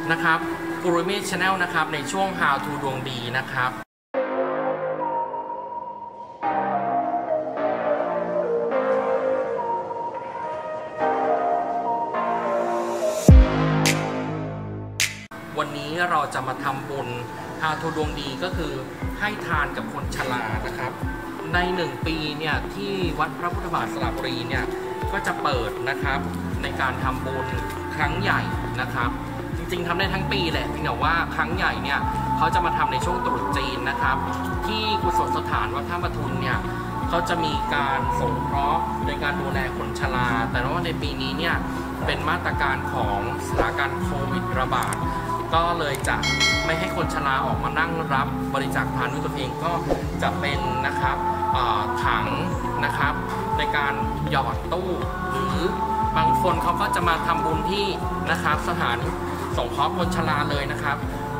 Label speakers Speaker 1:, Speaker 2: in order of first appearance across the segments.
Speaker 1: นะครับกูรูมี่ชาแนลนะครับในช่วง How to ดวงดีนะครับวันนี้เราจะมาทำบุญ How to ดวงดีก็คือให้ทานกับคนชรานะครับใน1 ปีเนี่ยที่วัดพระพุทธบาทสระบุรีเนี่ยก็จะเปิดนะครับในการทำบุญครั้งใหญ่นะครับจริงๆทำได้ทั้งปีแหละเพียงแต่ว่าครั้งใหญ่เนี่ยเขาจะมาทำในช่วงตรุษจีนนะครับที่กุศลสถานวัดท่าประทุนเนี่ยเขาจะมีการสงเคราะห์ในการดูแลคนชราแต่ว่าในปีนี้เนี่ยเป็นมาตรการของสถานการณ์โควิดระบาดก็เลยจะไม่ให้คนชราออกมานั่งรับบริจาคทานด้วยตัวเองก็จะเป็นนะครับถังนะครับในการหยอดตู้หรือบางคนเขาก็จะมาทำบุญที่นะครับสถานสงเคราะห์คนชราเลยนะครับ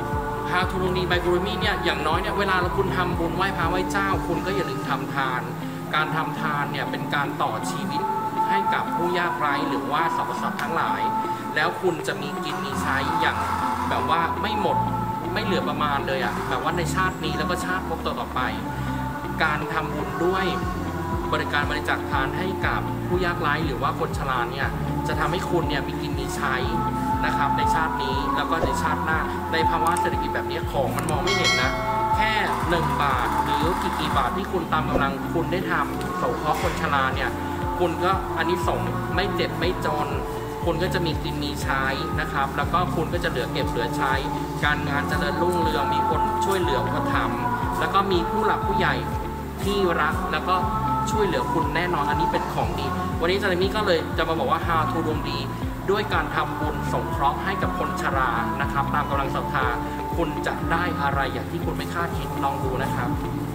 Speaker 1: How to ดวงดีby กูรูมี่เนี่ยอย่างน้อยเนี่ยเวลาคุณทำบุญไหว้พระไหว้เจ้าคุณก็อย่าลืมทำทานการทำทานเนี่ยเป็นการต่อชีวิตให้กับผู้ยากไร้หรือว่าสรรพสัตว์ทั้งหลายแล้วคุณจะมีกินมีใช้อย่างแบบว่าไม่หมดไม่เหลือประมาณเลยอ่ะแบบว่าในชาตินี้แล้วก็ชาติพบต่อไปการทำบุญด้วยบริจาคทานให้กับผู้ยากไร้หรือว่าคนชราเนี่ยจะทำให้คุณเนี่ยมีกินมีใช้นะครับในชาตินี้แล้วก็ในชาติหน้าในภาวะเศรษฐกิจแบบนี้ของมันมองไม่เห็นนะแค่1 บาทหรือกี่บาทที่คุณตามกำลังคุณได้ทำสงเคราะห์คนชราเนี่ยคุณก็อานิสงส์ไม่เจ็บไม่จนคุณก็จะมีกินมีใช้นะครับแล้วก็คุณก็จะเหลือเก็บเหลือใช้การงานเจริญรุ่งเรืองมีคนช่วยเหลืออุปถัมภ์แล้วก็มีผู้หลักผู้ใหญ่ที่รักแล้วก็ช่วยเหลือคุณแน่นอนอันนี้เป็นของดีวันนี้อาจารย์มี่ก็เลยจะมาบอกว่า How to ดวงดีด้วยการทำบุญสงเคราะห์ให้กับคนชรานะครับตามกำลังศรัทธาคุณจะได้อะไรอย่างที่คุณไม่คาดคิดลองดูนะครับ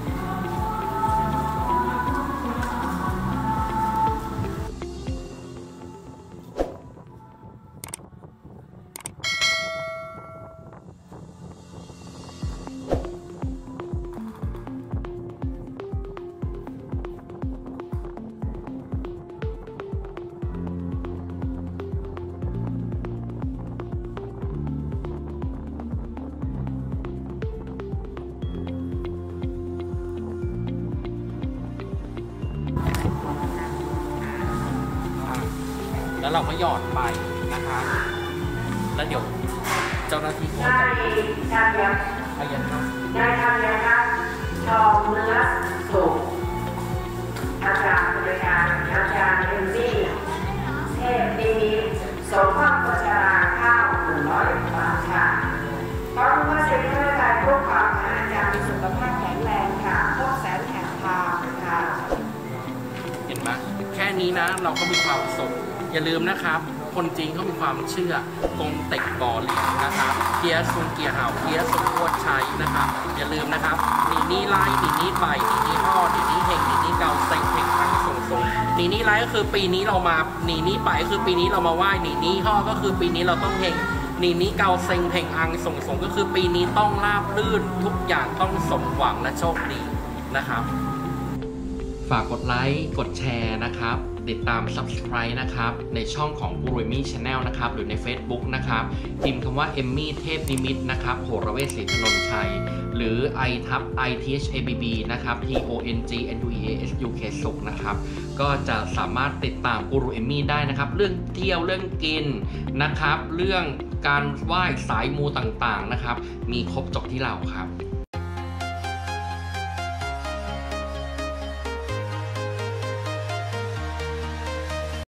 Speaker 1: แล้วเราก็หยอดไปนะคะแล้วเดี๋ยวเจ้าหน้าที่เขาจะอายันครับ
Speaker 2: ได้ทำยังครับทองเนื้อสุกอาจารย์บริการอาจารย์เอ็มซี่เทพนิมิตสมภาพประชาข้าว100 บาทค่ะขอบคุณเสด็จพระราชทุกความอาจารย์มีสุขภาพแข็งแรงค่ะพบแสนแห่งทางค่ะ
Speaker 1: เห็นไหมแค่นี้นะเราก็มีความสุขอย่าลืมนะครับคนจีนเขามีความเชื่อกงเต็กบ่อเหลียงนะครับเกียร์ซุงเกียร์เห่าเกียร์ซุงพวดชัยนะครับอย่าลืมนะครับนี่ไล่นี่ใบนี่ห่อนี่เฮงนี่เกาเซ็งเฮงทั้งส่งนี่ไล่ก็คือปีนี้เรามานี่ไปก็คือปีนี้เรามาไหว้นี่ห่อก็คือปีนี้เราต้องเฮงนี่เกาเซ็งเฮงอังส่งก็คือปีนี้ต้องราบรื่นทุกอย่างต้องสมหวังและโชคดีนะครับฝากกดไลค์กดแชร์นะครับติดตาม Subscribe นะครับในช่องของกูรูเอมมี่ชาแนลนะครับหรือใน Facebook นะครับพิมพ์คำว่าเอมมี่เทพนิมิตนะครับโหรเวชศรีธนนชัยหรือ ITHABB นะครับ TONGNUEASUK สุขนะครับก็จะสามารถติดตามกูรูเอมมี่ได้นะครับเรื่องเที่ยวเรื่องกินนะครับเรื่องการไหว้สายมูต่างๆนะครับมีครบจบที่เราครับ